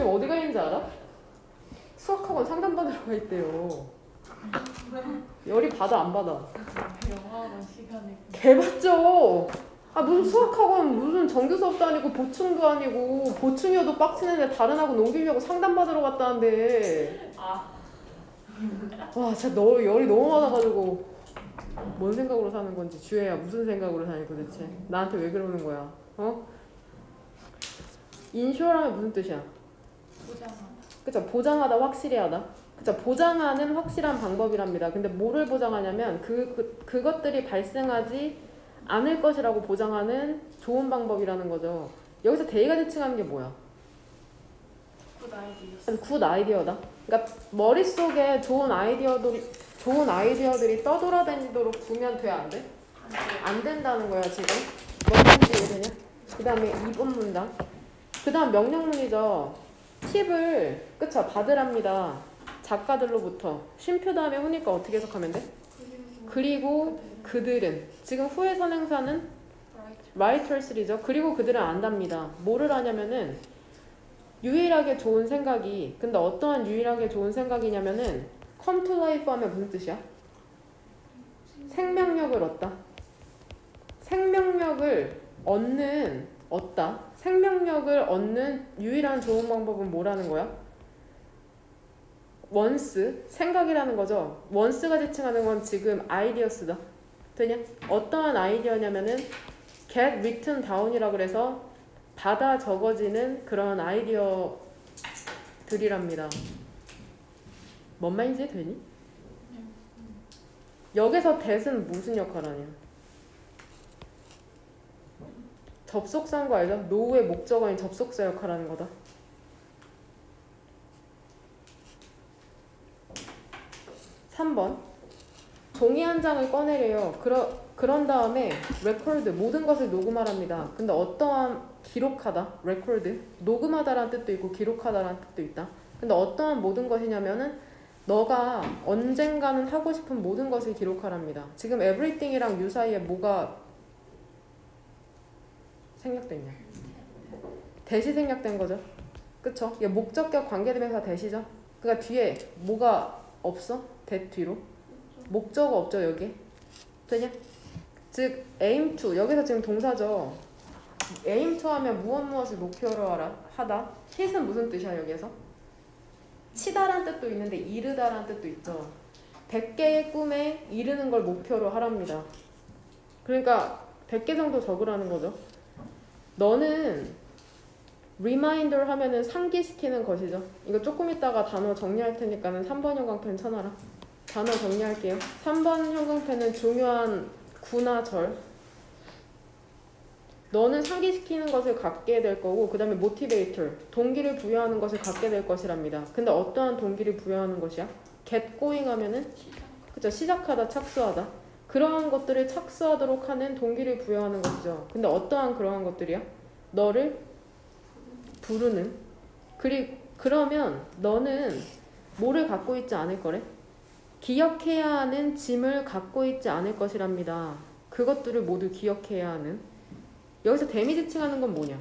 지금 어디 가 있는지 알아? 수학학원 상담받으러 가 있대요. 열이 받아 안 받아? 영어학원 시간에 개받죠. 아 무슨 수학학원 무슨 정규 수업도 아니고 보충도 아니고 보충이어도 빡치는데 다른 학원 옮기려고 상담받으러 갔다는데. 와 진짜 너 열이 너무 많아가지고 뭔 생각으로 사는 건지 주혜야 무슨 생각으로 사니 도대체 나한테 왜 그러는 거야? 어? 인슈어라면 무슨 뜻이야? 보장하다. 그쵸 보장하다 확실히 하다. 그쵸 보장하는 확실한 방법이랍니다. 근데 뭐를 보장하냐면 그것들이 발생하지 않을 것이라고 보장하는 좋은 방법이라는 거죠. 여기서 대의가 지칭하는 게 뭐야? 굿 아이디어다. 그러니까 머릿속에 좋은 아이디어들이 떠돌아다니도록 두면 돼, 안 돼? 안 된다는 거야, 지금. 뭔 말인지 이해되냐? 그 다음에 2번 문장. 그 다음 명령문이죠. 팁을, 그쵸, 받으랍니다. 작가들로부터. 쉼표 다음에 후니까 어떻게 해석하면 돼? 그리고 그들은. 지금 후에 선행사는 writers이죠. 그리고 그들은 안답니다. 뭐를 하냐면은 유일하게 좋은 생각이, 근데 어떠한 유일하게 좋은 생각이냐면은 come to life 하면 무슨 뜻이야? 생명력을 얻다. 생명력을 얻다. 생명력을 얻는 유일한 좋은 방법은 뭐라는 거야? once, 생각이라는 거죠. once가 지칭하는 건 지금 ideas다. 되냐? 어떠한 아이디어냐면은 get written down이라 그래서 받아 적어지는 그런 아이디어들이랍니다. 뭔 말인지 되니? 여기서 that은 무슨 역할 하냐? 접속사인 거 알죠? 노우의 목적어인 접속사 역할하는 거다. (3번) 종이 한 장을 꺼내래요. 그런 다음에 record, 모든 것을 녹음하랍니다. 근데 어떠한 기록하다, record, 녹음하다라는 뜻도 있고 기록하다라는 뜻도 있다. 근데 어떠한 모든 것이냐면은 너가 언젠가는 하고 싶은 모든 것을 기록하랍니다. 지금 everything이랑 유사이에 뭐가 생략됐냐? 대시 생략된 거죠. 그쵸? 이게 목적격 관계대명사 대시죠. 그러니까 뒤에 뭐가 없어? 대 뒤로 목적어 없죠 여기. 되냐? 즉 aim to, 여기서 지금 동사죠. aim to 하면 무엇을 목표로 하다. hit은 무슨 뜻이야 여기에서? 치다란 뜻도 있는데 이르다란 뜻도 있죠. 100개의 꿈에 이르는 걸 목표로 하랍니다. 그러니까 100개 정도 적으라는 거죠. 너는 reminder 하면은 상기시키는 것이죠. 이거 조금 있다가 단어 정리할 테니까는 3번 형광펜 쳐놔라. 단어 정리할게요. 3번 형광펜은 중요한 구나 절. 너는 상기시키는 것을 갖게 될 거고, 그 다음에 motivator, 동기를 부여하는 것을 갖게 될 것이랍니다. 근데 어떠한 동기를 부여하는 것이야? get going 하면은 그쵸, 시작하다, 착수하다. 그러한 것들을 착수하도록 하는 동기를 부여하는 것이죠. 근데 어떠한 그러한 것들이야? 너를 부르는. 그러면 너는 뭐를 갖고 있지 않을 거래? 기억해야 하는 짐을 갖고 있지 않을 것이랍니다. 그것들을 모두 기억해야 하는. 여기서 데미지 칭하는 건 뭐냐?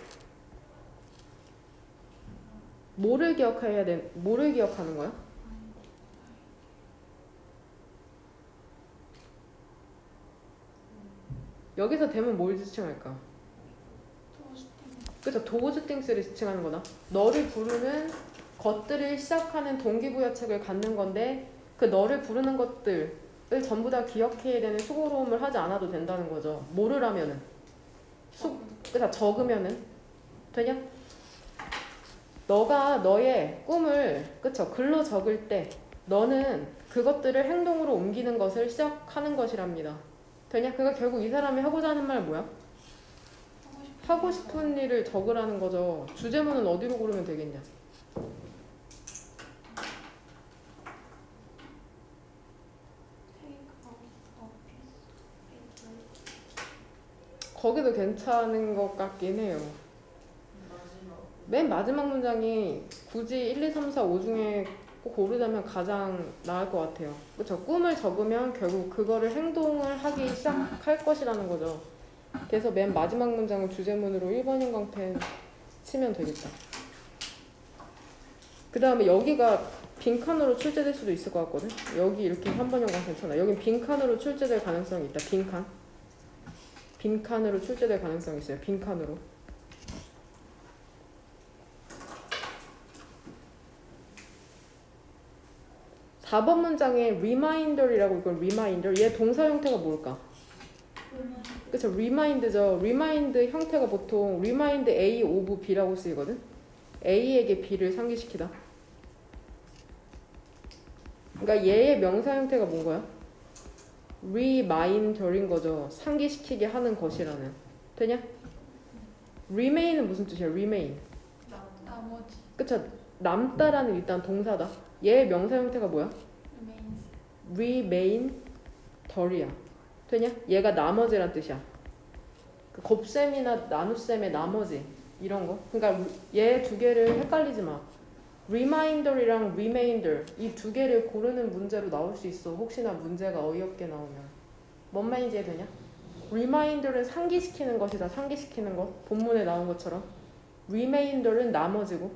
뭐를 기억하는 거야? 여기서 되면 뭘 지칭할까? 그쵸, those things를 지칭하는 거다. 너를 부르는 것들을 시작하는 동기부여책을 갖는 건데, 그 너를 부르는 것들을 전부 다 기억해야 되는 수고로움을 하지 않아도 된다는 거죠. 뭐를 하면은? 그쵸, 적으면은? 되냐? 너가 너의 꿈을, 그쵸, 글로 적을 때 너는 그것들을 행동으로 옮기는 것을 시작하는 것이랍니다. 되냐? 그러니까 결국 이 사람이 하고자 하는 말 뭐야? 하고 싶은 일을 적으라는 거죠. 주제문은 어디로 고르면 되겠냐? 거기도 괜찮은 것 같긴 해요. 맨 마지막 문장이 굳이 1, 2, 3, 4, 5 중에 꼭 고르자면 가장 나을 것 같아요. 그쵸? 꿈을 적으면 결국 그거를 행동을 하기 시작할 것이라는 거죠. 그래서 맨 마지막 문장은 주제문으로 1번 형광펜 치면 되겠다. 그 다음에 여기가 빈칸으로 출제될 수도 있을 것 같거든. 여기 이렇게 3번 형광 괜찮아. 여긴 빈칸으로 출제될 가능성이 있다. 빈칸으로 출제될 가능성이 있어요. 빈칸으로. 4번 문장에 reminder이라고 이건 reminder. 얘 동사 형태가 뭘까? 그쵸, remind죠. remind 형태가 보통 remind A of B라고 쓰이거든. A에게 B를 상기시키다. 그러니까 얘의 명사 형태가 뭔 거야? reminder인 거죠. 상기시키게 하는 것이라는. 되냐? remain은 무슨 뜻이야? remain. 나머지. 그쵸, 남다라는 일단 동사다. 얘의 명사 형태가 뭐야? remainder이야. 되냐? 얘가 나머지란 뜻이야. 그 곱셈이나 나눗셈의 나머지 이런 거. 그러니까 얘 두 개를 헷갈리지 마. reminder이랑 remainder 이 두 개를 고르는 문제로 나올 수 있어. 혹시나 문제가 어이없게 나오면. 뭔 말인지 이해되냐? reminder은 상기시키는 것이다. 상기시키는 것. 본문에 나온 것처럼. remainder은 나머지고.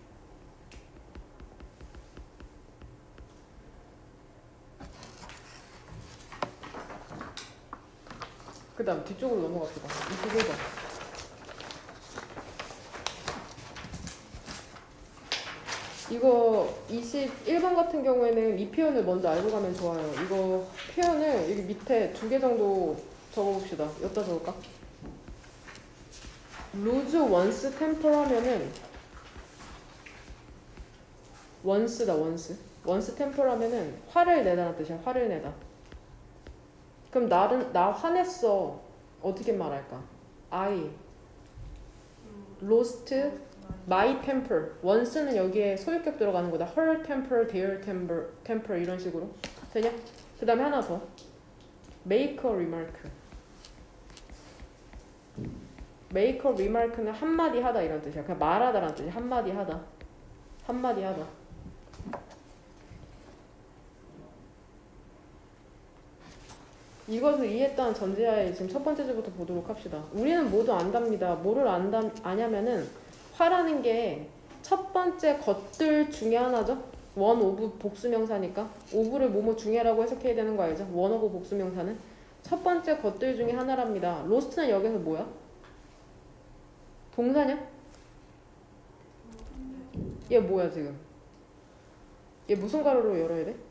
그 다음 뒤쪽으로 넘어갑시다. 21번. 이거 21번 같은 경우에는 이 표현을 먼저 알고 가면 좋아요. 이거 표현을 여기 밑에 2개 정도 적어봅시다. 여기다 적을까? lose once temper 하면은 once다, once. once temper 하면은 화를 내다는 뜻이야. 화를 내다. 그럼 나 화냈어. 어떻게 말할까? I lost my temper. once는 여기에 소유격 들어가는 거다. her temper, their temper 이런 식으로. 되냐? 그 다음에 하나 더. make a remark. make a remark는 한마디 하다 이런 뜻이야. 그냥 말하다라는 뜻이야. 한마디 하다. 한마디 하다. 이것을 이해했다는 전제하에 지금 첫 번째 줄부터 보도록 합시다. 우리는 모두 안답니다. 뭐를 아냐면은 화라는 게 첫 번째 것들 중에 하나죠. 원 오브 복수명사니까 오브를 뭐뭐 중에라고 해석해야 되는 거 알죠? 원 오브 복수명사는 첫 번째 것들 중에 하나랍니다. 로스트는 여기서 뭐야? 동사냐? 얘 뭐야 지금? 얘 무슨 가로로 열어야 돼?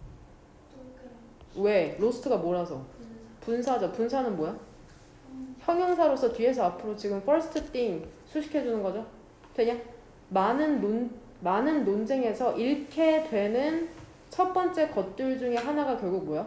왜? 로스트가 뭐라서? 분사죠. 분사는 뭐야? 형용사로서 뒤에서 앞으로 지금 first thing 수식해주는 거죠. 되냐? 많은 논쟁에서 잃게 되는 첫 번째 것들 중에 하나가 결국 뭐야?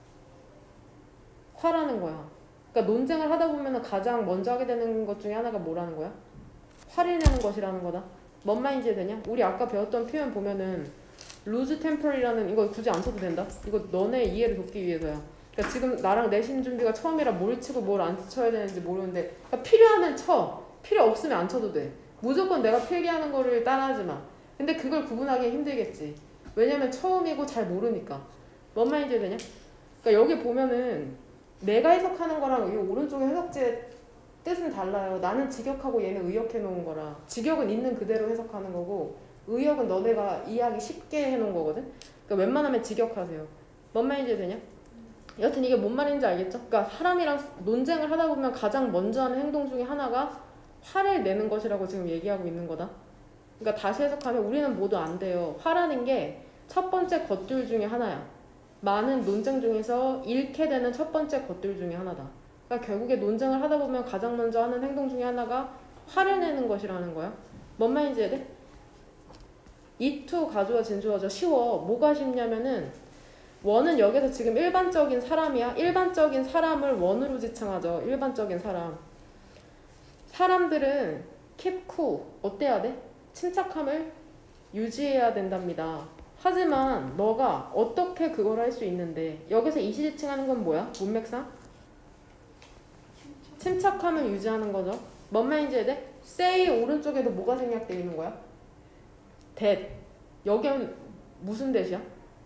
화라는 거야. 그러니까 논쟁을 하다 보면 가장 먼저 하게 되는 것 중에 하나가 뭐라는 거야? 화를 내는 것이라는 거다. 뭔 말인지 되냐? 우리 아까 배웠던 표현 보면은 lose temper이라는 이거 굳이 안 써도 된다. 이거 너네 이해를 돕기 위해서야. 그러니까 지금 나랑 내신 준비가 처음이라 뭘 치고 뭘 안 쳐야 되는지 모르는데 그러니까 필요하면 쳐. 필요 없으면 안 쳐도 돼. 무조건 내가 필기하는 거를 따라하지 마. 근데 그걸 구분하기 힘들겠지. 왜냐면 처음이고 잘 모르니까. 뭔 말인지 되냐? 그러니까 여기 보면은 내가 해석하는 거랑 이 오른쪽에 해석지의 뜻은 달라요. 나는 직역하고 얘는 의역해 놓은 거라. 직역은 있는 그대로 해석하는 거고 의역은 너네가 이해하기 쉽게 해놓은 거거든. 그러니까 웬만하면 직역하세요. 뭔 말인지 되냐? 여튼 이게 뭔 말인지 알겠죠? 그러니까 사람이랑 논쟁을 하다 보면 가장 먼저 하는 행동 중에 하나가 화를 내는 것이라고 지금 얘기하고 있는 거다. 그러니까 다시 해석하면 우리는 모두 안 돼요. 화라는 게 첫 번째 것들 중에 하나야. 많은 논쟁 중에서 잃게 되는 첫 번째 것들 중에 하나다. 그러니까 결국에 논쟁을 하다 보면 가장 먼저 하는 행동 중에 하나가 화를 내는 것이라는 거야. 뭔 말인지 해야 돼? 이투 가주어 진주어죠. 쉬워. 뭐가 쉽냐면은 원은 여기서 지금 일반적인 사람이야. 일반적인 사람을 원으로 지칭하죠. 일반적인 사람. 사람들은 keep cool. 어때야 돼? 침착함을 유지해야 된답니다. 하지만 너가 어떻게 그걸 할 수 있는데 여기서 이시지칭하는 건 뭐야? 문맥상? 침착함을 유지하는 거죠. 뭔 말인지 해야 돼? say 오른쪽에도 뭐가 생략되어 있는 거야? that. 여기는 무슨 that이야?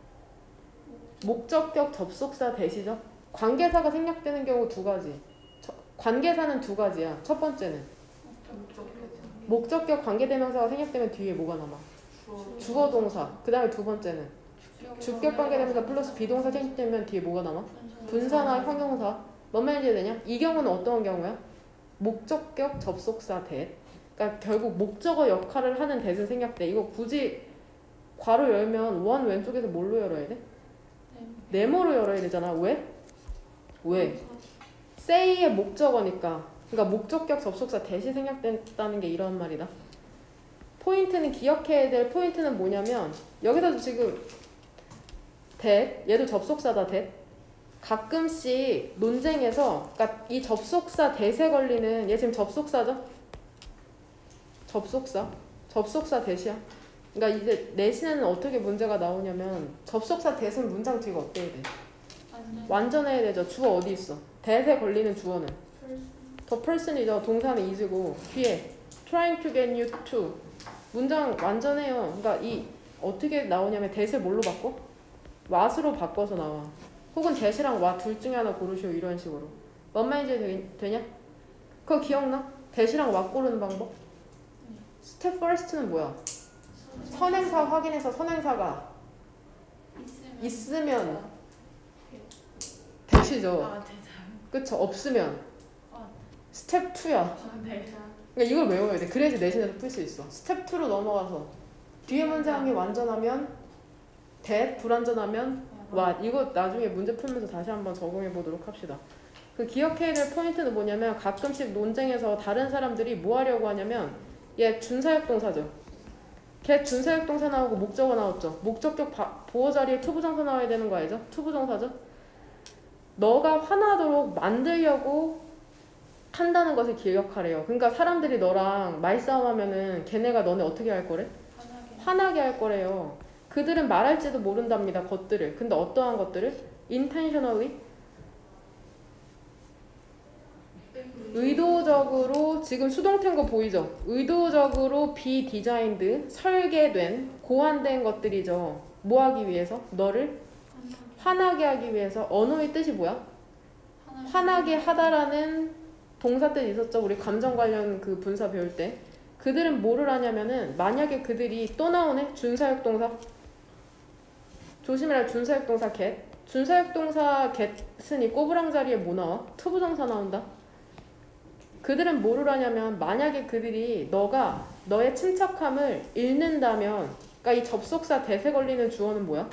목적격 접속사 that이죠. 관계사가 생략되는 경우 두 가지. 관계사는 두 가지야. 첫 번째는 목적격 관계대명사가 생략되면 뒤에 뭐가 남아? 주어 동사. 그 다음에 두 번째는 주격 관계대명사 플러스 비동사 생략되면 뒤에 뭐가 남아? 분사나 형용사. 뭔 말인지 되냐? 이 경우는 어떤 경우야? 목적격 접속사 that. 그러니까 결국 목적어 역할을 하는 that은 생략돼. 이거 굳이 괄호 열면 원 왼쪽에서 뭘로 열어야 돼? 네모로 열어야 되잖아. 왜? 왜? say의 목적어니까. 그러니까 목적격 접속사 that이 생략된다는 게 이런 말이다. 포인트는 기억해야 될 포인트는 뭐냐면 여기서도 지금 that, 얘도 접속사다 that. 가끔씩 논쟁에서 그러니까 이 접속사 that에 걸리는 얘 지금 접속사죠? 접속사 that이야. 그러니까 이제 내신에는 어떻게 문제가 나오냐면 접속사 that은 문장 뒤가 어때야 돼? 완전해야 되죠. 주어 어디 있어? that에 걸리는 주어는 the person이죠. 동사는 is고 뒤에 trying to get you to 문장 완전해요. 그러니까 이 어떻게 나오냐면 that을 뭘로 바꿔? what으로 바꿔서 나와. 혹은 that이랑 what 둘 중에 하나 고르시오. 이런 식으로. 뭔 말인지 되냐? 그거 기억나? that이랑 what 고르는 방법? 스텝 first는 뭐야? 선행사 확인해서 선행사가 있으면 that이죠. 그쵸? 없으면 스텝 2야. 그러니까 이걸 외워야 돼. 그래야지 내신에서 풀 수 있어. 스텝 2로 넘어가서 뒤에 문장이 완전하면 that, 불완전하면 what. 이거 나중에 문제 풀면서 다시 한번 적용해 보도록 합시다. 그 기억해야 될 포인트는 뭐냐면 가끔씩 논쟁에서 다른 사람들이 뭐 하려고 하냐면 얘 준사역 동사죠. 걔 준사역 동사 나오고 목적어 나왔죠. 목적격 보어 자리에 투부정사 나와야 되는 거 알죠? 투부정사죠. 너가 화나도록 만들려고 한다는 것을 기억하래요. 그러니까 사람들이 너랑 말싸움하면은 걔네가 너네 어떻게 할 거래? 화나게 할 거래요. 그들은 말할지도 모른답니다. 것들을. 근데 어떠한 것들을? intentionally 의도적으로 지금 수동태인 거 보이죠? 의도적으로 비디자인드 설계된 고안된 것들이죠. 뭐 하기 위해서? 너를 화나게 하기 위해서. 언어의 뜻이 뭐야? 화나게 하다라는 동사 뜻 있었죠. 우리 감정 관련 그 분사 배울 때. 그들은 뭐를 하냐면은 만약에 그들이 또 나오네. 준사역 동사. 조심해라. 준사역 동사 get. 준사역 동사 get은 이 꼬부랑 자리에 뭐 나와? 투부정사 나온다. 그들은 뭐를 하냐면 만약에 그들이 너가 너의 침착함을 잃는다면 그러니까 이 접속사 that에 걸리는 주어는 뭐야?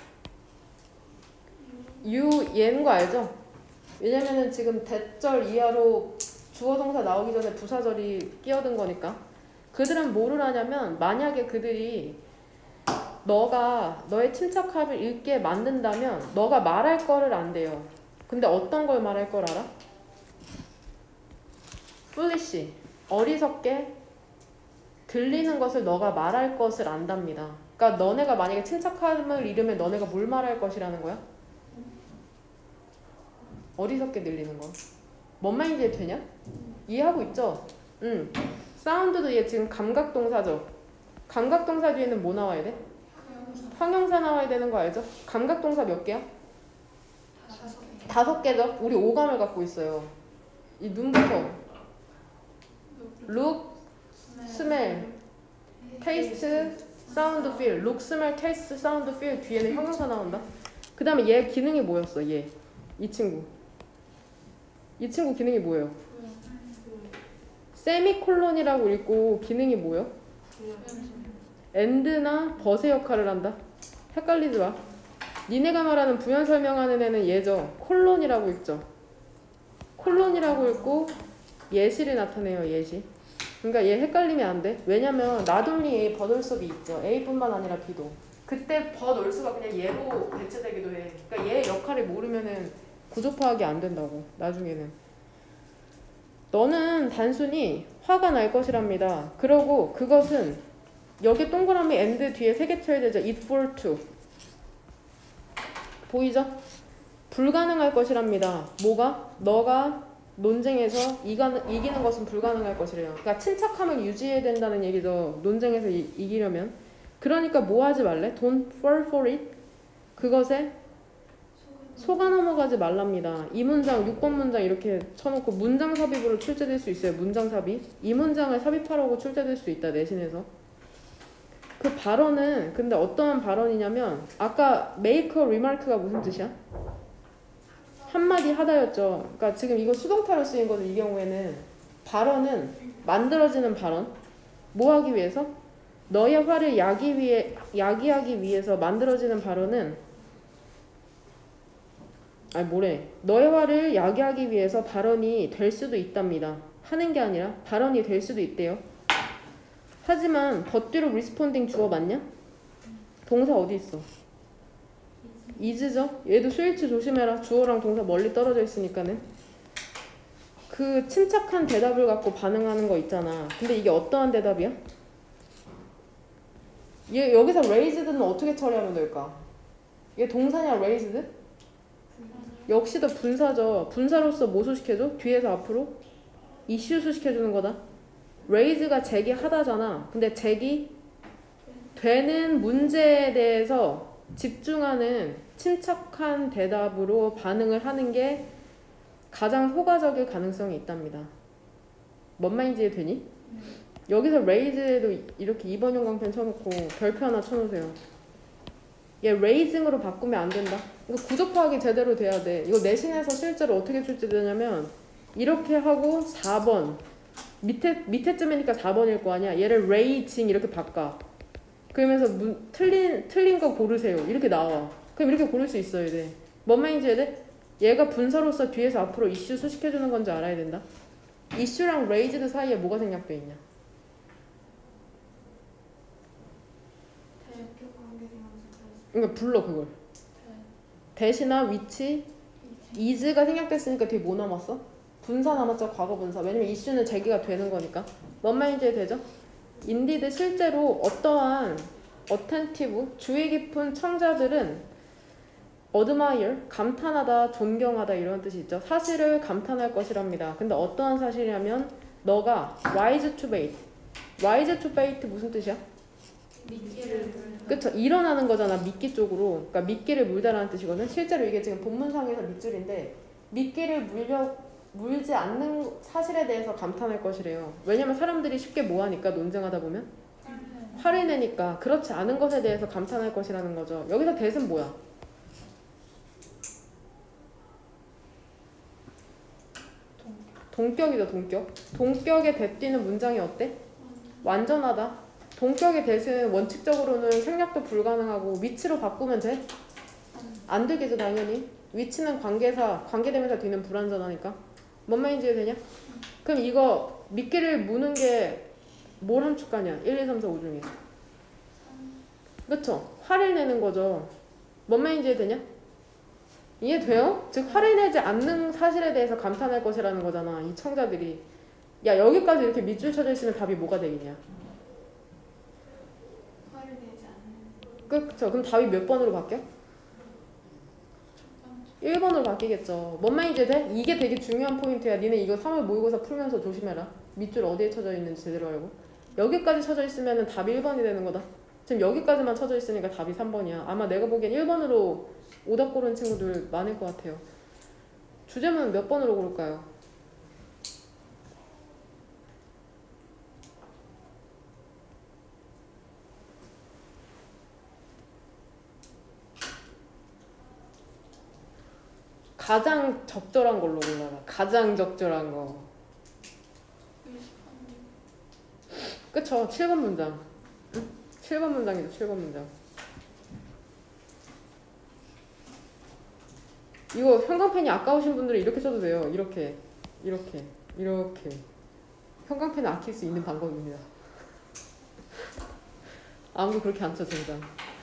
얘는 거 알죠? 왜냐면은 지금 대절 이하로 주어 동사 나오기 전에 부사절이 끼어든 거니까. 그들은 뭐를 하냐면 만약에 그들이 너가 너의 침착함을 잃게 만든다면 너가 말할 거를 안 돼요. 근데 어떤 걸 말할 걸 알아? foolish, 어리석게 들리는 것을 너가 말할 것을 안답니다. 그러니까 너네가 만약에 침착함을 잃으면 너네가 뭘 말할 것이라는 거야? 어리석게 들리는 거. 뭔 말인지 되냐? 이해하고 있죠? 사운드도 얘 지금 감각동사죠? 감각동사 뒤에는 뭐 나와야 돼? 형용사 나와야 되는 거 알죠? 감각동사 몇 개야? 5개죠? 우리 오감을 갖고 있어요. 이 눈부터 look, smell, taste, sound, feel. look, smell, taste, sound, feel 뒤에는 형용사 나온다. 그 다음에 얘 기능이 뭐였어? 얘. 이 친구 기능이 뭐예요? 세미콜론이라고 읽고 기능이 뭐예요? and나 but의 역할을 한다. 헷갈리지 마. 니네가 말하는 부연 설명하는 애는 얘죠. 콜론이라고 읽죠. 콜론이라고 읽고 예시를 나타내요. 예시. 그러니까 얘 헷갈리면 안 돼. 왜냐면 not only A, but also이 있죠. A뿐만 아니라 B도. 그때 but also가 그냥 얘로 대체되기도 해. 그러니까 얘 역할을 모르면은 구조 파악이 안 된다고. 나중에는. 너는 단순히 화가 날 것이랍니다. 그러고 그것은 여기 동그라미 and 뒤에 3개 쳐야 되죠. it for to. 보이죠? 불가능할 것이랍니다. 뭐가? 너가 논쟁에서 이기는 것은 불가능할 것이래요. 그러니까 침착함을 유지해야 된다는 얘기죠. 논쟁에서 이기려면. 그러니까 뭐 하지 말래? Don't fall for it. 그것에 속아 넘어가지 말랍니다. 이 문장, 6번 문장 이렇게 쳐놓고 문장 삽입으로 출제될 수 있어요. 문장 삽입. 이 문장을 삽입하라고 출제될 수 있다. 내신에서. 그 발언은 근데 어떠한 발언이냐면 아까 make a remark가 무슨 뜻이야? 한마디 하다였죠. 그러니까 지금 이거 수동태로 쓰인 거죠. 이 경우에는 발언은 만들어지는 발언. 뭐 하기 위해서? 너의 화를 야기하기 위해서 만들어지는 발언은 너의 화를 야기하기 위해서 발언이 될 수도 있답니다. 하는 게 아니라 발언이 될 수도 있대요. 하지만 덧뒤로 responding 주어 맞냐? 동사 어디 있어? is죠? 얘도 스위치 조심해라. 주어랑 동사 멀리 떨어져 있으니까는. 그 침착한 대답을 갖고 반응하는 거 있잖아. 근데 이게 어떠한 대답이야? 얘 여기서 raised는 어떻게 처리하면 될까? 얘 동사냐 raised? 역시도 분사죠. 분사로서 뭐 수식해줘? 뒤에서 앞으로 이슈 수식해주는 거다. raise가 제기하다잖아. 근데 제기되는 문제에 대해서 집중하는 침착한 대답으로 반응을 하는 게 가장 효과적일 가능성이 있답니다. 뭔 말인지 되니? 여기서 raise에도 이렇게 2번 형광펜 쳐놓고 별표 하나 쳐놓으세요. 얘 raising으로 바꾸면 안 된다. 이거 구조 파악이 제대로 돼야 돼. 이거 내신에서 실제로 어떻게 출제되냐면 이렇게 하고 4번 밑에쯤이니까 4번일 거 아니야. 얘를 raising 이렇게 바꿔. 그러면서 틀린 거 고르세요. 이렇게 나와. 그럼 이렇게 고를 수 있어야 돼. 뭔 말인지 해야 돼? 얘가 분사로서 뒤에서 앞으로 이슈 수식해주는 건지 알아야 된다. 이슈랑 raised 사이에 뭐가 생략돼 있냐? 그러니까 불러 그걸. 대시나 위치, is가 생략됐으니까 뒤에 뭐 남았어? 분사 남았죠. 과거 분사. 왜냐면 이슈는 제기가 되는 거니까. 뭔 말인지 되죠? 인디드 실제로 어떠한 어텐티브, 주의 깊은 청자들은 admire, 감탄하다, 존경하다 이런 뜻이 있죠. 사실을 감탄할 것이랍니다. 근데 어떠한 사실이냐면 너가 rise to bait. rise to bait 무슨 뜻이야? 미끼를 그쵸. 일어나는 거잖아. 미끼 쪽으로. 그러니까 미끼를 물다라는 뜻이거든. 실제로 이게 지금 본문상에서 밑줄인데 미끼를 물지 않는 사실에 대해서 감탄할 것이래요. 왜냐면 사람들이 쉽게 뭐하니까 논쟁하다 보면 화를 내니까 그렇지 않은 것에 대해서 감탄할 것이라는 거죠. 여기서 대은 뭐야? 동격이죠. 동격. 동격에 대띠는 문장이 어때? 완전하다. 동격의 대신 원칙적으로는 생략도 불가능하고 위치로 바꾸면 돼? 안 되겠죠 당연히. 위치는 관계대명사 뒤는 불완전하니까. 뭔 말인지 이해되냐? 그럼 이거 미끼를 무는 게 뭘 함축하냐? 1, 2, 3, 4, 5 중에. 그쵸? 화를 내는 거죠. 뭔 말인지 이해되냐? 이해돼요? 즉 화를 내지 않는 사실에 대해서 감탄할 것이라는 거잖아. 이 청자들이. 야 여기까지 이렇게 밑줄 쳐져 있으면 답이 뭐가 되겠냐? 그쵸? 그럼 답이 몇 번으로 바뀌어? 1번으로 바뀌겠죠. 뭔 말인지 돼? 이게 되게 중요한 포인트야. 니네 이거 3월 모의고사 풀면서 조심해라. 밑줄 어디에 쳐져 있는지 제대로 알고. 여기까지 쳐져 있으면 답이 1번이 되는 거다. 지금 여기까지만 쳐져 있으니까 답이 3번이야. 아마 내가 보기엔 1번으로 오답 고른 친구들 많을 것 같아요. 주제문 몇 번으로 고를까요? 가장 적절한 걸로 골라라. 가장 적절한 거. 그쵸? 7번 문장. 응? 7번 문장이죠. 7번 문장. 이거 형광펜이 아까우신 분들은 이렇게 써도 돼요. 이렇게. 형광펜을 아낄 수 있는 방법입니다. 아무도 그렇게 안 써, 진짜.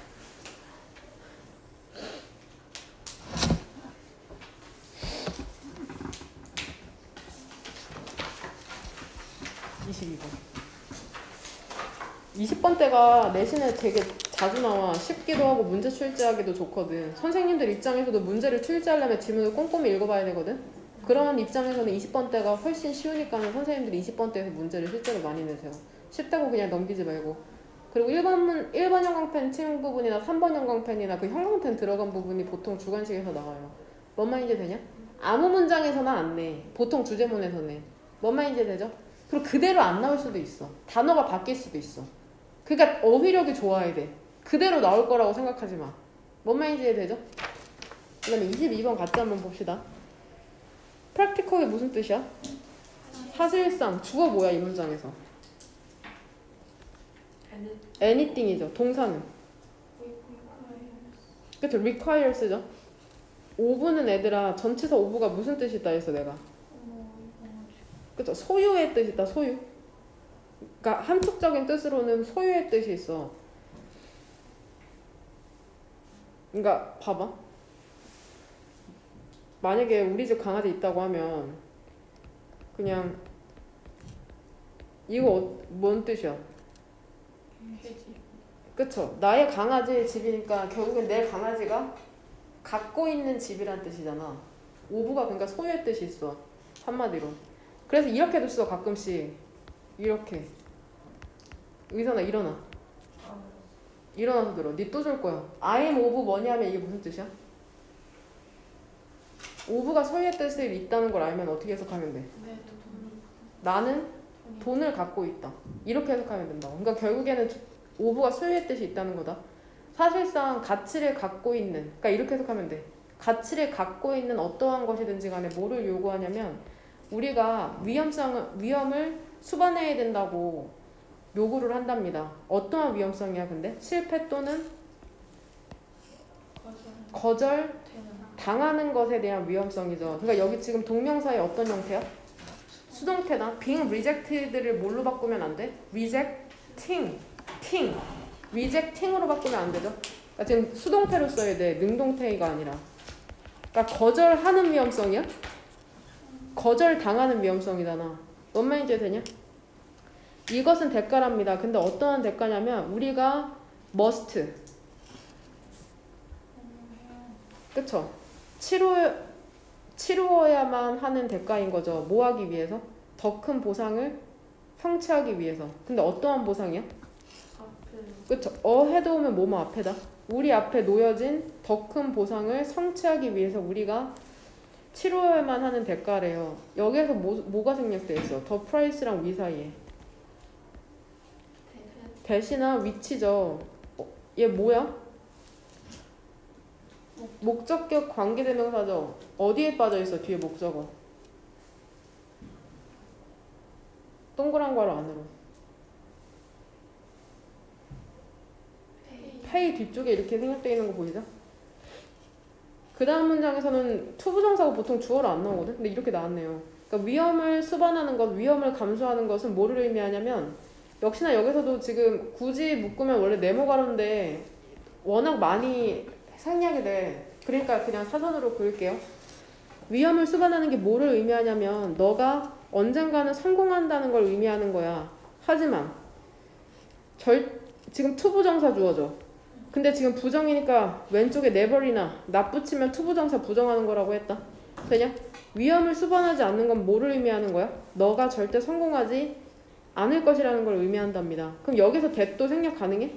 (22번) 20번 때가 내신에 되게 자주 나와. 쉽기도 하고 문제 출제하기도 좋거든. 선생님들 입장에서도 문제를 출제하려면 지문을 꼼꼼히 읽어봐야 되거든. 그런 입장에서는 20번 때가 훨씬 쉬우니까 선생님들이 20번 때에서 문제를 실제로 많이 내세요. 쉽다고 그냥 넘기지 말고. 그리고 1번 형광펜 친 부분이나 3번 형광펜이나 그 형광펜 들어간 부분이 보통 주관식에서 나와요. 뭔 말인지 되냐? 아무 문장에서는 안 내. 보통 주제문에서 내. 뭔 말인지 되죠? 그리고 그대로 안 나올 수도 있어. 단어가 바뀔 수도 있어. 그러니까 어휘력이 좋아야 돼. 그대로 나올 거라고 생각하지 마. 뭔 말인지 이해되죠? 그 다음에 22번 같이 한번 봅시다. practical이 무슨 뜻이야? 사실상. 주어 뭐야 이 문장에서? anything이죠. 동사는? 그쵸? require 쓰죠. 오브는 애들아 전치사 오브가 무슨 뜻이 있다 했어 내가? 그쵸? 소유의 뜻이 있다. 소유. 그러니까 함축적인 뜻으로는 소유의 뜻이 있어. 그러니까 봐봐. 만약에 우리 집 강아지 있다고 하면 그냥 이거 뭔 뜻이야? 그쵸? 나의 강아지의 집이니까 결국엔 내 강아지가 갖고 있는 집이란 뜻이잖아. 오브가 그러니까 소유의 뜻이 있어. 한마디로. 그래서 이렇게도 써 가끔씩. 이렇게. 의선아 일어나. 일어나서 들어. 니 또 줄 거야. I'm of 뭐니 하면 이게 무슨 뜻이야? 오브가 소유의 뜻이 있다는 걸 알면 어떻게 해석하면 돼? 나는 돈을 갖고 있다. 이렇게 해석하면 된다. 그러니까 결국에는 오브가 소유의 뜻이 있다는 거다. 사실상 가치를 갖고 있는, 그러니까 이렇게 해석하면 돼. 가치를 갖고 있는 어떠한 것이든지 간에 뭐를 요구하냐면 우리가 위험을 수반해야 된다고 요구를 한답니다. 어떠한 위험성이야 근데? 실패 또는 거절 당하는 것에 대한 위험성이죠. 그러니까 여기 지금 동명사의 어떤 형태야? 수동태다. being rejected를 뭘로 바꾸면 안 돼? rejecting으로 바꾸면 안 되죠. 그러니까 지금 수동태로 써야 돼. 능동태가 아니라. 그러니까 거절하는 위험성이야? 거절당하는 위험성이잖아. 뭔 말인지 되냐? 이것은 대가랍니다. 근데 어떠한 대가냐면 우리가 must 그쵸? 치루어야만 하는 대가인 거죠. 뭐 하기 위해서? 더 큰 보상을 성취하기 위해서. 근데 어떠한 보상이야? 그쵸? 어해도 오면 뭐뭐 앞에다. 우리 앞에 놓여진 더 큰 보상을 성취하기 위해서 우리가 치루어야만 하는 대가래요. 여기에서 뭐가 생략돼 있어? 더 프라이스랑 위 사이에. 대시나 위치죠. 얘 뭐야? 목적격 관계대명사죠. 어디에 빠져있어? 뒤에 목적어. 동그란 괄호 안으로. pay 뒤쪽에 이렇게 생략되어 있는 거 보이죠? 그 다음 문장에서는 투부정사가 보통 주어로 안 나오거든? 근데 이렇게 나왔네요. 그러니까 위험을 수반하는 것, 위험을 감수하는 것은 뭐를 의미하냐면 역시나 여기서도 지금 굳이 묶으면 원래 네모가로인데 워낙 많이 생략이 돼. 그러니까 그냥 사선으로 그을게요. 위험을 수반하는 게 뭐를 의미하냐면 너가 언젠가는 성공한다는 걸 의미하는 거야. 하지만 지금 투부정사 주어져. 근데 지금 부정이니까 왼쪽에 never이나 not 붙이면 투부정사 부정하는 거라고 했다. 되냐? 위험을 수반하지 않는 건 뭐를 의미하는 거야? 너가 절대 성공하지 않을 것이라는 걸 의미한답니다. 그럼 여기서 that도 생략 가능해?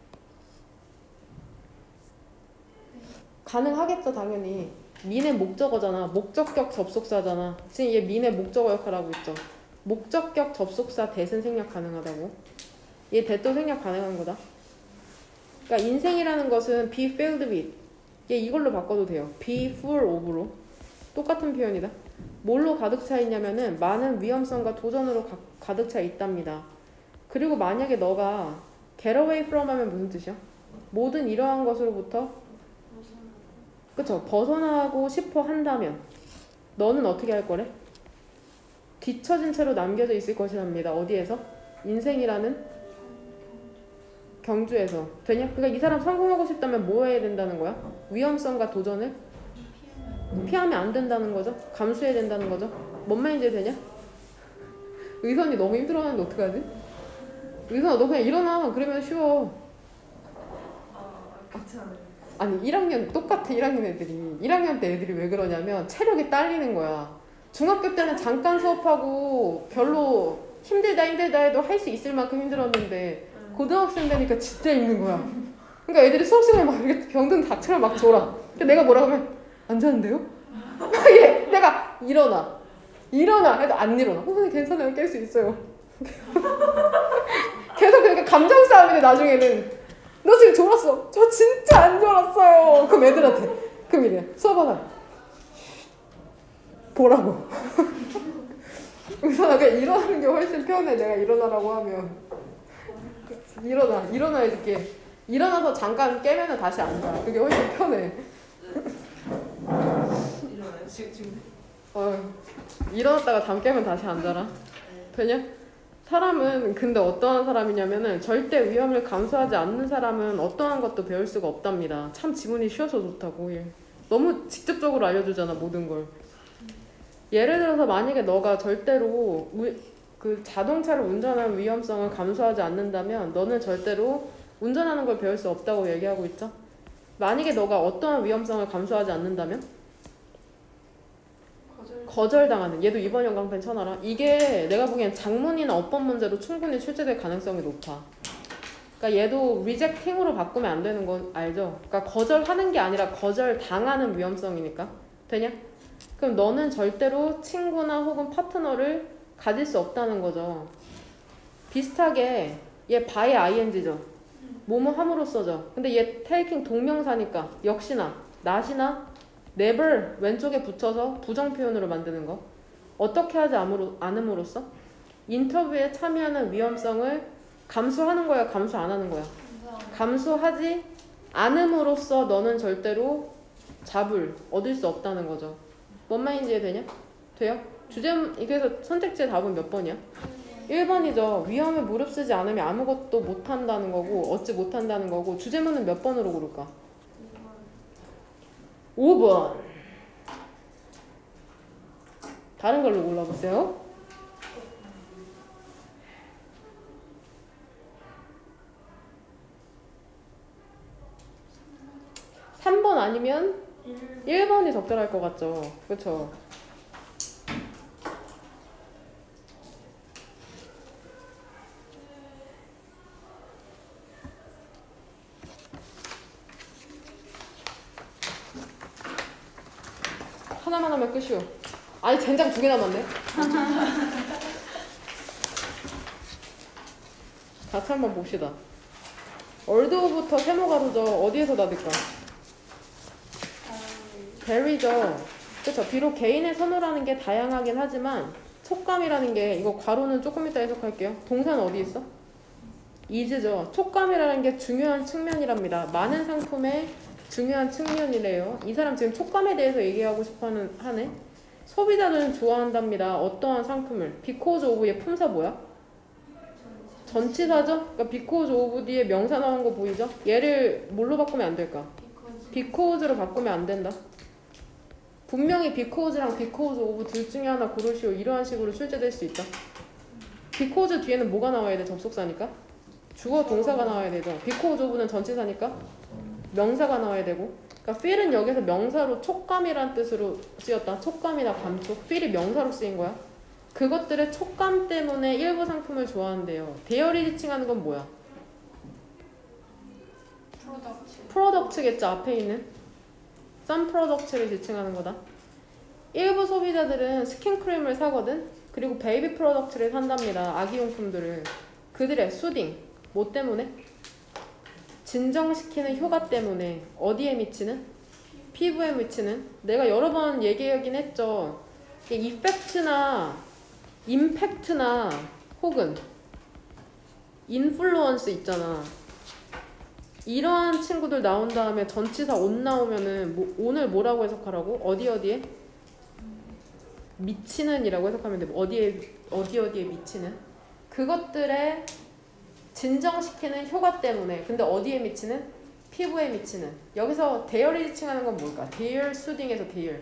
가능하겠죠 당연히. mean의 목적어잖아. 목적격 접속사잖아. 지금 얘 mean의 목적어 역할하고 있죠. 목적격 접속사 that은 생략 가능하다고. 얘 that도 생략 가능한 거다. 그러니까 인생이라는 것은 be filled with. 얘 이걸로 바꿔도 돼요. be full of로. 똑같은 표현이다. 뭘로 가득 차 있냐면은 많은 위험성과 도전으로 가득 차 있답니다. 그리고 만약에 너가 get away from 하면 무슨 뜻이야? 모든 이러한 것으로부터 그쵸? 벗어나고 싶어 한다면 너는 어떻게 할 거래? 뒤처진 채로 남겨져 있을 것이랍니다. 어디에서? 인생이라는 경주에서. 되냐? 그러니까 이 사람 성공하고 싶다면 뭐 해야 된다는 거야? 위험성과 도전을 피하면 안 된다는 거죠? 감수해야 된다는 거죠? 뭔 말인지 되냐? 의선이 너무 힘들어하는데 어떡하지? 의선아 너 그냥 일어나. 그러면 쉬워. 아니 1학년 똑같아. 1학년 애들이 1학년 때 애들이 왜 그러냐면 체력이 딸리는 거야. 중학교 때는 잠깐 수업하고 별로 힘들다 해도 할 수 있을 만큼 힘들었는데 고등학생 되니까 진짜 힘든 거야. 그러니까 애들이 수업 시간에 막 이렇게 병든 닭처럼 막 졸아. 근데 내가 뭐라고 하면 안 자는데요? 얘 내가 일어나 해도 안 일어나. 선생님 괜찮아요. 깰 수 있어요. 계속 그렇게 감정 싸움인데 나중에는 너 지금 졸았어. 저 진짜 안 졸았어요. 그럼 애들한테 그럼 이래 수업하다 보라고. 그래서 그냥 일어나는 게 훨씬 편해. 내가 일어나라고 하면 일어나 해줄게. 일어나서 잠깐 깨면은 다시 앉아. 그게 훨씬 편해. 일어나요? 지금? 일어났다가 잠 깨면 다시 앉아라. 되냐? 사람은 근데 어떠한 사람이냐면은 절대 위험을 감수하지 않는 사람은 어떠한 것도 배울 수가 없답니다. 참 지문이 쉬워서 좋다고. 예. 너무 직접적으로 알려주잖아 모든 걸. 예를 들어서 만약에 너가 절대로 그 자동차를 운전하는 위험성을 감수하지 않는다면 너는 절대로 운전하는 걸 배울 수 없다고 얘기하고 있죠. 만약에 너가 어떠한 위험성을 감수하지 않는다면 거절당하는. 얘도 이번 연강편 쳐놔라. 이게 내가 보기엔 작문이나 어법 문제로 충분히 출제될 가능성이 높아. 그러니까 얘도 리젝팅으로 바꾸면 안 되는 거 알죠? 그러니까 거절하는 게 아니라 거절당하는 위험성이니까. 되냐? 그럼 너는 절대로 친구나 혹은 파트너를 가질 수 없다는 거죠. 비슷하게 얘 by ing죠. 뭐뭐 함으로써죠. 근데 얘 taking 동명사니까 역시나 not이나 never 왼쪽에 붙여서 부정표현으로 만드는 거. 어떻게 하지 않음으로써? 인터뷰에 참여하는 위험성을 감수하는 거야, 감수 안 하는 거야? 감수하지 않음으로써 너는 절대로 잡을 얻을 수 없다는 거죠. 뭔 말인지 이해되냐? 돼요? 그래서 선택지의 답은 몇 번이야? 1번이죠. 위험에 무릅쓰지 않으면 아무것도 못한다는 거고 얻지 못한다는 거고 주제문은 몇 번으로 고를까? 5번. 다른 걸로 골라보세요. 3번 아니면 1번이 적절할 것 같죠? 그렇죠? 하나만 하면 끝이요. 아니 젠장 2개 남았네. 같이 한번 봅시다. 얼드부터 세모가루죠. 어디에서 닫을까? 베리죠. 그쵸. 비록 개인의 선호라는 게 다양하긴 하지만 촉감이라는 게 이거 괄호는 조금 이따 해석할게요. 동사는 어디 있어? is죠. 촉감이라는 게 중요한 측면이랍니다. 많은 상품의 중요한 측면이래요. 이 사람 지금 촉감에 대해서 얘기하고 싶어하는 하네. 소비자들은 좋아한답니다. 어떠한 상품을. because of 얘 품사 뭐야? 전치사죠? 그러니까 because of 뒤에 명사 나온 거 보이죠? 얘를 뭘로 바꾸면 안 될까? because로 바꾸면 안 된다. 분명히 because랑 because of 둘 중에 하나 고르시오. 이러한 식으로 출제될 수 있다. because 뒤에는 뭐가 나와야 돼? 접속사니까. 주어 동사가 나와야 되죠. because of는 전치사니까 명사가 나와야 되고. 그러니까 feel은 여기서 명사로 촉감이란 뜻으로 쓰였다. 촉감이나 감촉. feel이 명사로 쓰인 거야. 그것들의 촉감 때문에 일부 상품을 좋아한대요. 대열이 지칭하는 건 뭐야? 프로덕트겠죠. 앞에 있는 some product를 지칭하는 거다. 일부 소비자들은 스킨크림을 사거든. 그리고 베이비 프로덕트를 산답니다. 아기용품들을. 그들의 수딩 뭐 때문에? 진정시키는 효과 때문에. 어디에 미치는? 피부에 미치는. 내가 여러 번 얘기하긴 했죠. 이펙트나 임팩트나 혹은 인플루언스 있잖아. 이러한 친구들 나온 다음에 전치사 온 나오면은 오늘 뭐라고 해석하라고? 어디에? 미치는 이라고 해석하면 돼. 어디에 미치는? 그것들의 진정시키는 효과 때문에. 근데 어디에 미치는? 피부에 미치는. 여기서 대열이 지칭하는 건 뭘까? 대열 수딩에서 대열.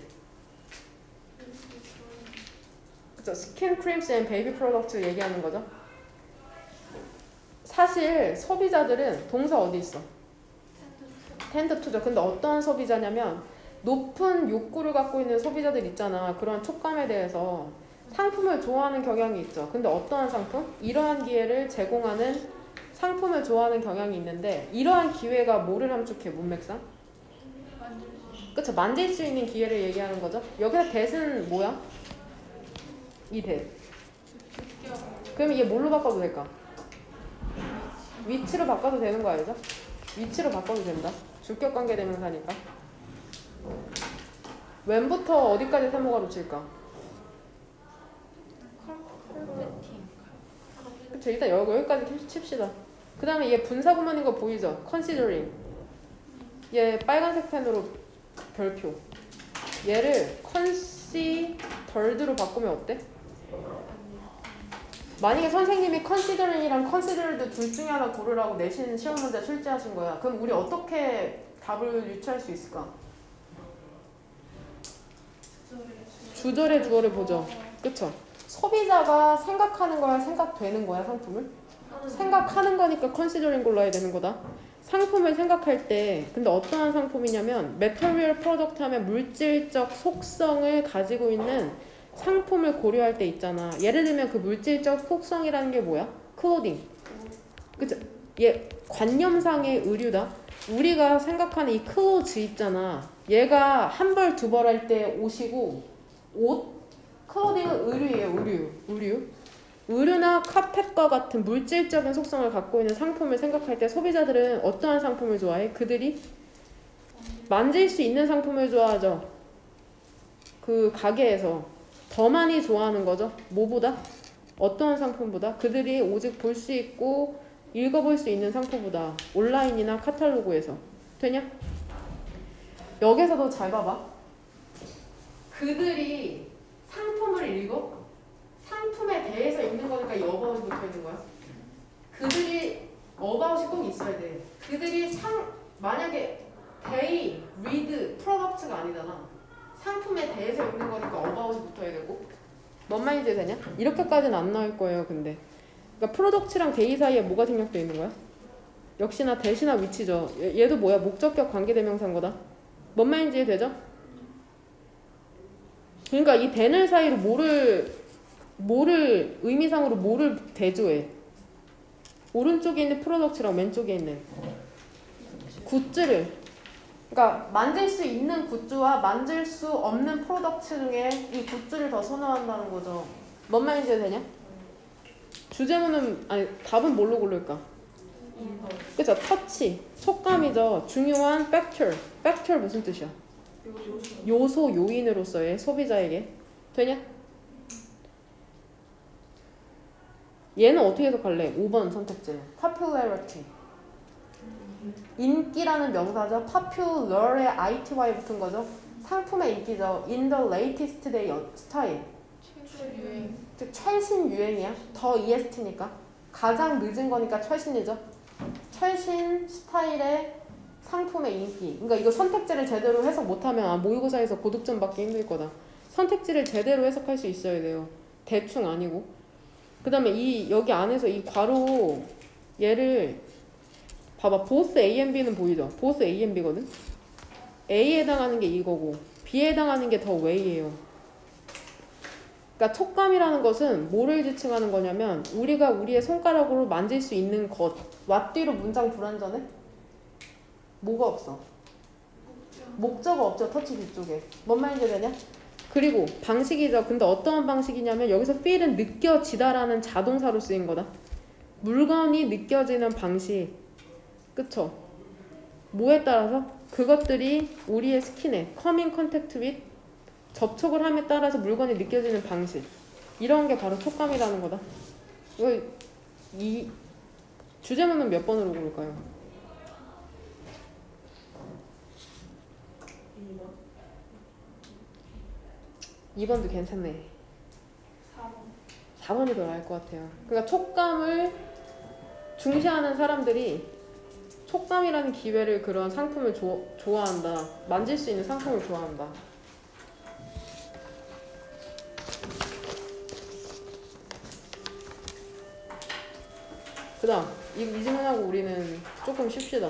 그쵸? 스킨 크림스 앤 베이비 프로덕트 얘기하는 거죠. 사실 소비자들은 동사 어디 있어? 텐드 투죠. 근데 어떤 소비자냐면 높은 욕구를 갖고 있는 소비자들 있잖아. 그런 촉감에 대해서 상품을 좋아하는 경향이 있죠. 근데 어떠한 상품? 이러한 기회를 제공하는 상품을 좋아하는 경향이 있는데 이러한 기회가 뭐를 함축해? 문맥상? 그쵸. 만질 수 있는 기회를 얘기하는 거죠. 여기서 that은 뭐야? 이 that. 그럼 이게 뭘로 바꿔도 될까? 위치로 바꿔도 되는 거 알죠? 위치로 바꿔도 된다. 주격 관계 대명사니까. 웬부터 어디까지 세모가 붙일까? 그쵸, 일단 여기까지 칩시다. 그 다음에 얘 분사구문인 거 보이죠? considering. 얘 빨간색 펜으로 별표. 얘를 considered로 바꾸면 어때? 만약에 선생님이 considering이랑 considered 둘 중에 하나 고르라고 내신 시험 문제 출제하신 거야. 그럼 우리 어떻게 답을 유추할 수 있을까? 주절의 주어를 보죠. 그쵸? 소비자가 생각하는 거야, 생각되는 거야, 상품을? 생각하는 거니까 considering 골라야 되는 거다. 상품을 생각할 때 근데 어떠한 상품이냐면 material product 하면 물질적 속성을 가지고 있는 상품을 고려할 때 있잖아. 예를 들면 그 물질적 속성이라는 게 뭐야? clothing. 그쵸? 얘 관념상의 의류다. 우리가 생각하는 이 clothes 있잖아. 얘가 한 벌, 두 벌 할 때 옷이고 옷? clothing은 의류예요. 의류. 의류나 카펫과 같은 물질적인 속성을 갖고 있는 상품을 생각할 때 소비자들은 어떠한 상품을 좋아해? 그들이 만질 수 있는 상품을 좋아하죠. 그 가게에서 더 많이 좋아하는 거죠. 뭐보다? 어떠한 상품보다? 그들이 오직 볼 수 있고 읽어볼 수 있는 상품보다. 온라인이나 카탈로그에서. 되냐? 여기서도 잘 봐봐. 그들이 상품을 읽어? 상품에 대해서 읽는 거니까 이 어바웃이 붙어 있는 거야. 그들이 어바웃이 꼭 있어야 돼. 그들이 만약에 they read product가 아니잖아. 상품에 대해서 읽는 거니까 어바웃이 붙어야 되고. 뭔 말인지 되냐? 이렇게까지는 안 나올 거예요. 근데 그러니까 프로덕트랑 데이 사이에 뭐가 생략되어 있는 거야? 역시나 대시나 위치죠. 얘도 뭐야? 목적격 관계대명사인 거다. 뭔 말인지 되죠? 그러니까 이 대늘 사이로 뭐를 의미상으로 뭐를 대조해? 오른쪽에 있는 프로덕트랑 왼쪽에 있는 굿즈를, 그러니까 만질 수 있는 굿즈와 만질 수 없는 프로덕트 중에 이 굿즈를 더 선호한다는 거죠. 뭔 말인지 되냐? 주제문은 아니 답은 뭘로 고를까? 그쵸? 터치, 촉감이죠. 중요한 factor 무슨 뜻이야? 요소, 요인으로서의 소비자에게. 되냐? 얘는 어떻게 해석할래? 5번 선택지. popularity. 인기라는 명사죠. popular에 ITY 붙은 거죠. 상품의 인기죠. in the latest day style. 즉 최신 유행이야. 더 EST니까. 가장 늦은 거니까 최신이죠. 최신 스타일의 상품의 인기. 그러니까 이거 선택지를 제대로 해석 못하면 모의고사에서 고득점 받기 힘들 거다. 선택지를 제대로 해석할 수 있어야 돼요. 대충 아니고. 그 다음에 여기 안에서 이 괄호 얘를 봐봐. both A and B는 보이죠? both A and B거든? A에 해당하는 게 이거고 B에 해당하는 게 더 way예요. 그러니까 촉감이라는 것은 뭐를 지칭하는 거냐면 우리가 우리의 손가락으로 만질 수 있는 것. 왓뒤로 문장 불완전해? 뭐가 없어? 목적어 없죠. 터치 뒤쪽에. 뭔 말인지 되냐? 그리고 방식이죠. 근데 어떠한 방식이냐면 여기서 feel은 느껴지다라는 자동사로 쓰인 거다. 물건이 느껴지는 방식. 그쵸? 뭐에 따라서? 그것들이 우리의 스킨에 come in contact with 접촉을 함에 따라서 물건이 느껴지는 방식. 이런 게 바로 촉감이라는 거다. 이 주제문은 몇 번으로 고를까요? 2번도 괜찮네. 4번이 더 나을 것 같아요. 그러니까 촉감을 중시하는 사람들이 촉감이라는 기회를 그런 상품을 좋아한다. 만질 수 있는 상품을 좋아한다. 그 다음 이 질문하고 우리는 조금 쉽시다.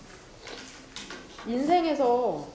인생에서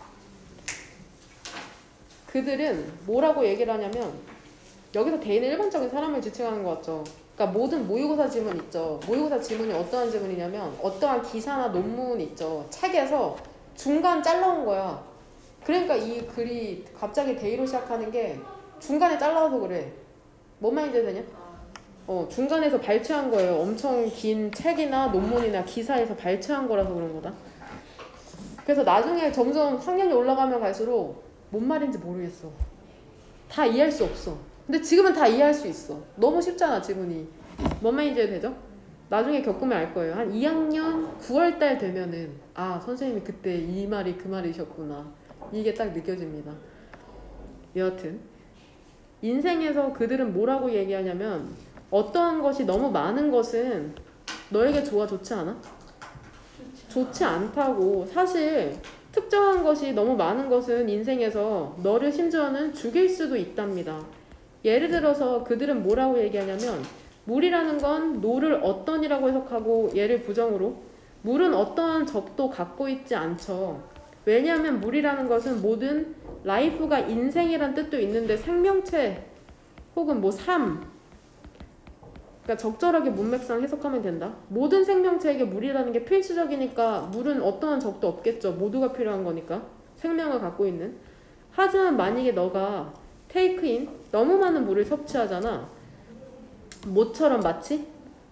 그들은 뭐라고 얘기를 하냐면 여기서 대인은 일반적인 사람을 지칭하는 것 같죠. 그러니까 모든 모의고사 지문 있죠. 모의고사 지문이 어떠한 지문이냐면 어떠한 기사나 논문 있죠. 책에서 중간 잘라온 거야. 그러니까 이 글이 갑자기 대의로 시작하는 게 중간에 잘라서 그래. 뭔 말인지 되냐? 중간에서 발췌한 거예요. 엄청 긴 책이나 논문이나 기사에서 발췌한 거라서 그런 거다. 그래서 나중에 점점 학년이 올라가면 갈수록 뭔 말인지 모르겠어. 다 이해할 수 없어. 근데 지금은 다 이해할 수 있어. 너무 쉽잖아 지문이. 뭔 말인지 되죠? 나중에 겪으면 알 거예요. 한 2학년 9월달 되면은 아 선생님이 그때 이 말이 그 말이셨구나. 이게 딱 느껴집니다. 여하튼 인생에서 그들은 뭐라고 얘기하냐면 어떠한 것이 너무 많은 것은 너에게 좋아 좋지 않아? 좋지 않다고. 사실 특정한 것이 너무 많은 것은 인생에서 너를 심지어는 죽일 수도 있답니다. 예를 들어서 그들은 뭐라고 얘기하냐면 물이라는 건 노를 어떤이라고 해석하고 얘를 부정으로 물은 어떠한 적도 갖고 있지 않죠. 왜냐하면 물이라는 것은 모든 라이프가 인생이란 뜻도 있는데 생명체 혹은 뭐 삶 그러니까 적절하게 문맥상 해석하면 된다. 모든 생명체에게 물이라는 게 필수적이니까 물은 어떠한 적도 없겠죠. 모두가 필요한 거니까. 생명을 갖고 있는. 하지만 만약에 너가 테이크인 너무 많은 물을 섭취하잖아. 뭐처럼 마치?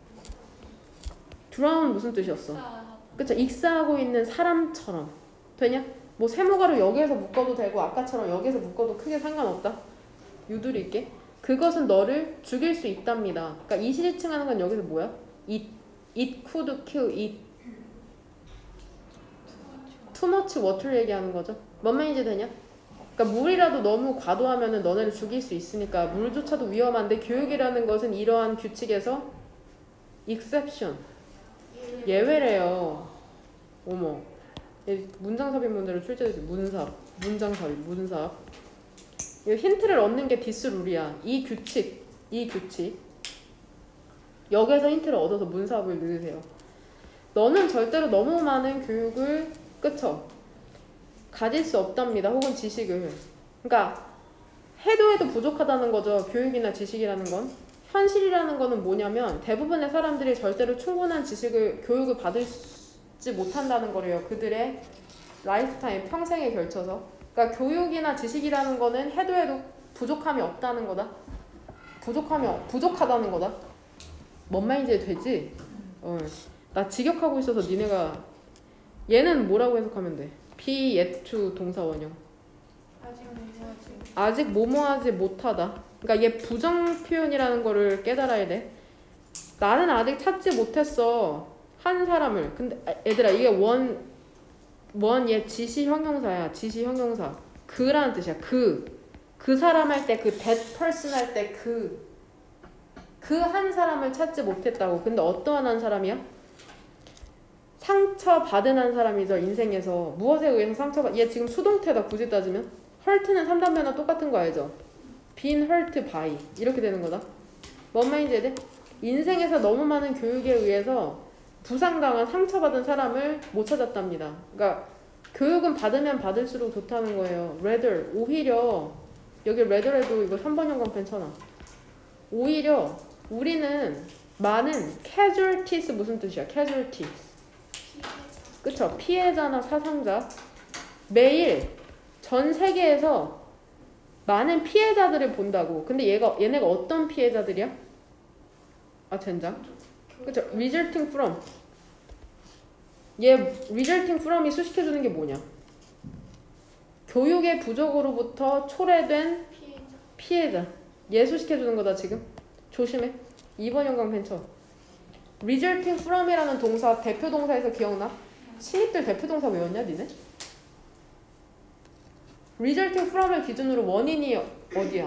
드라운 무슨 뜻이었어? 그쵸? 익사하고 있는 사람처럼. 되냐? 뭐 세모가루 여기에서 묶어도 되고 아까처럼 여기에서 묶어도 크게 상관없다. 유두리 있게. 그것은 너를 죽일 수 있답니다. 그러니까 이시리칭하는 건 여기서 뭐야? It could kill it. Too much water 얘기하는 거죠. 뭔 말인지 되냐? 그러니까 물이라도 너무 과도하면 너네를 죽일 수 있으니까 물조차도 위험한데 교육이라는 것은 이러한 규칙에서 exception. 예외래요. 어머. 문장삽입문제로 출제되지. 문장삽입. 이 힌트를 얻는 게 디스룰이야. 이 규칙. 여기서 힌트를 얻어서 문사업을 넣으세요. 너는 절대로 너무 많은 교육을 그쵸? 가질 수 없답니다. 혹은 지식을. 그러니까 해도 부족하다는 거죠. 교육이나 지식이라는 건. 현실이라는 거는 뭐냐면 대부분의 사람들이 절대로 충분한 교육을 받지 못한다는 거래요. 그들의 라이프타임, 평생에 걸쳐서. 그러니까 교육이나 지식이라는 거는 해도 부족함이 없다는 거다. 부족하다는 거다. 뭔 말인지 되지? 나 직역하고 있어서 니네가 얘는 뭐라고 해석하면 돼? be yet to 동사 원형. 아직 뭐뭐하지 못하다. 그러니까 얘 부정 표현이라는 거를 깨달아야 돼. 나는 아직 찾지 못했어. 한 사람을. 근데 얘들아 이게 얘 지시 형용사야. 지시 형용사. 그라는 뜻이야. 그 사람 할 때 that person 할 때 그 한 사람을 찾지 못했다고. 근데 어떠한 한 사람이야? 상처받은 한 사람이죠. 인생에서. 무엇에 의해서 얘 지금 수동태다. 굳이 따지면. hurt는 3단변화 똑같은 거 알죠? been hurt by. 이렇게 되는 거다. 뭔 말인지 돼? 인생에서 너무 많은 교육에 의해서 부상당한 상처받은 사람을 못 찾았답니다. 그러니까 교육은 받으면 받을수록 좋다는 거예요. rather, 오히려 여기 rather에도 이거 3번 형광펜 쳐놔. 오히려 우리는 많은 casualties 무슨 뜻이야? casualties. 그쵸? 피해자나 사상자. 매일 전 세계에서 많은 피해자들을 본다고. 근데 얘네가 어떤 피해자들이야? 젠장. 그쵸? resulting from. 얘 resulting from이 수식해주는 게 뭐냐? 교육의 부족으로부터 초래된 피해자. 얘 수식해주는 거다 지금. 조심해. 2번 형광펜 쳐. resulting from이라는 동사 대표 동사에서 기억나? 신입들 대표 동사 외웠냐 니네? resulting from을 기준으로 원인이 어디야?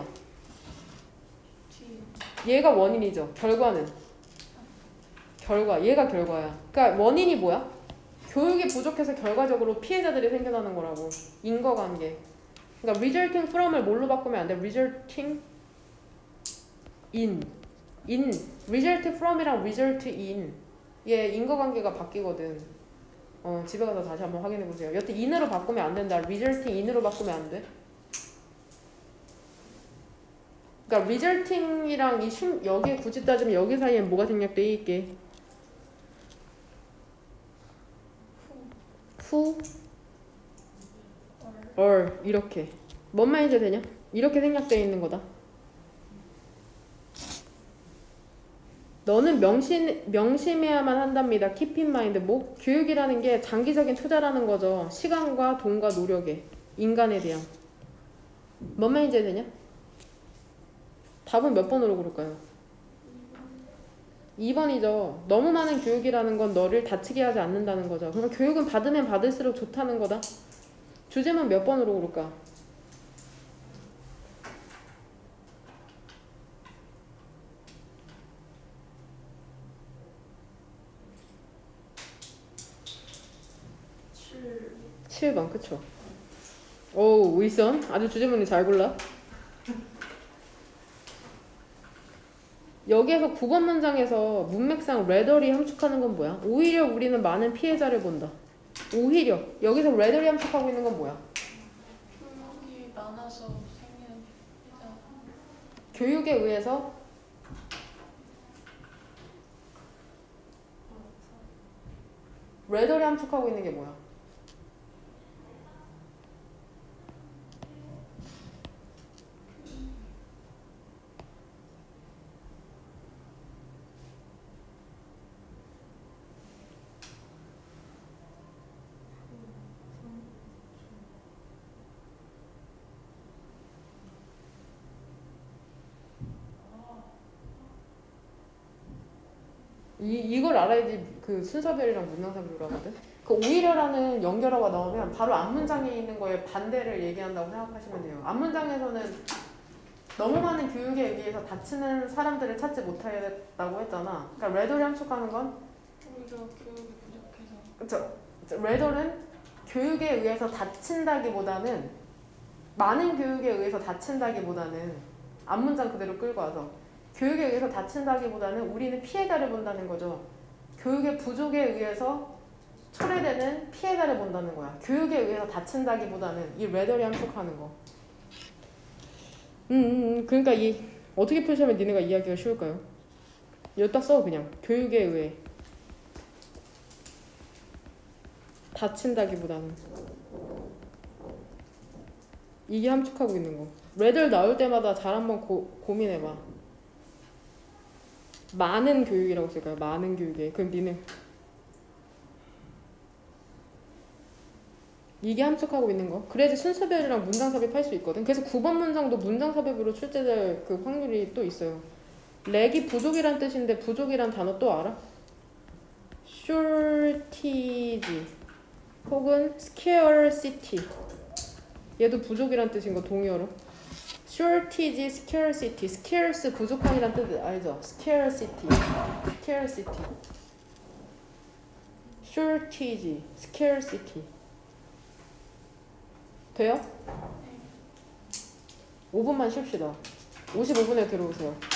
얘가 원인이죠. 결과는? 얘가 결과야. 그러니까 원인이 뭐야? 교육이 부족해서 결과적으로 피해자들이 생겨나는 거라고. 인과관계. 그러니까 resulting from을 뭘로 바꾸면 안 돼? resulting in. result from이랑 result in. 얘 인과관계가 바뀌거든. 집에 가서 다시 한번 확인해보세요. 여튼 in으로 바꾸면 안 된다. resulting in으로 바꾸면 안 돼. 그러니까 resulting이랑 여기에 굳이 따지면 여기 사이에 뭐가 생략돼 있게? who or 이렇게. 뭔 말인지 되냐? 이렇게 생략되어 있는 거다. 너는 명심해야만 한답니다. Keep in mind. 뭐? 교육이라는 게 장기적인 투자라는 거죠. 시간과 돈과 노력에. 인간에 대한. 뭔 말인지 되냐? 답은 몇 번으로 고를까요? 2번이죠. 너무 많은 교육이라는 건 너를 다치게 하지 않는다는 거죠. 그러니까 교육은 받으면 받을수록 좋다는 거다. 주제만 몇 번으로 고를까? 칠. 7번, 그쵸? 오, 윌선. 아주 주제문을 잘 골라. 여기에서 9번 문장에서 문맥상 rather이 함축하는 건 뭐야? 오히려 우리는 많은 피해자를 본다. 오히려. 여기서 rather이 함축하고 있는 건 뭐야? 교육이 많아서 생기는 피해자. 교육에 의해서 rather이 함축하고 있는 게 뭐야? 이걸 알아야지 그 순서별이랑 문장사별로 하거든. 그 오히려라는 연결어가 나오면 바로 앞문장에 있는 거에 반대를 얘기한다고 생각하시면 돼요. 앞문장에서는 너무 많은 교육에 의해서 다치는 사람들을 찾지 못하겠다고 했잖아. 그러니까 rather를 함축하는 건 오히려 교육이 부족해서. 그쵸. rather는 교육에 의해서 다친다기보다는 많은 교육에 의해서 다친다기보다는 앞문장 그대로 끌고 와서 교육에 의해서 다친다기보다는 우리는 피해자를 본다는 거죠. 교육의 부족에 의해서 초래되는 피해자를 본다는 거야. 교육에 의해서 다친다기보다는 이 rather이 함축하는 거. 그러니까 이 어떻게 표시하면 니네가 이해하기가 쉬울까요? 여기다 써 그냥. 교육에 의해 다친다기보다는. 이게 함축하고 있는 거. rather 나올 때마다 잘 한번 고민해봐. 많은 교육이라고 쓸까요? 많은 교육에. 그럼 니네 이게 함축하고 있는 거. 그래야지 순서별이랑 문장 삽입할 수 있거든. 그래서 9번 문장도 문장 삽입으로 출제될 그 확률이 또 있어요. 렉이 부족이란 뜻인데 부족이란 단어 또 알아? shortage 혹은 scarcity. 얘도 부족이란 뜻인 거 동의어로. shortage, scarcity. scarce 부족한이란 뜻 알죠? scarcity. scarcity. shortage, scarcity. 돼요? 5분만 쉽시다. 55분에 들어오세요.